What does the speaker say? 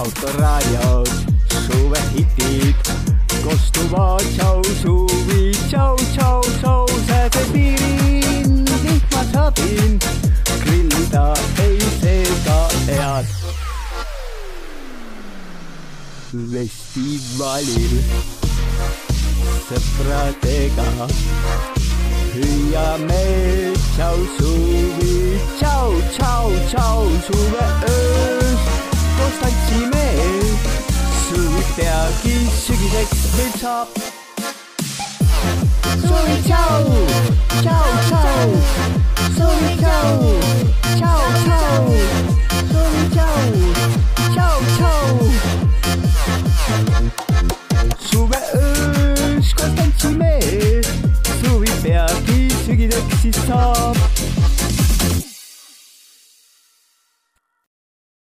autoraadios, suvehitid kostuvad, tšau suvi, tšau, tšau, tšau, säde piirin, vihma saabin, grillida ei seega head. Festivalil sõpradega hüüame tšau suvi, tšau, tšau, tšau, suve öös koos tantsime, suvi peagi sügiseks meil saab.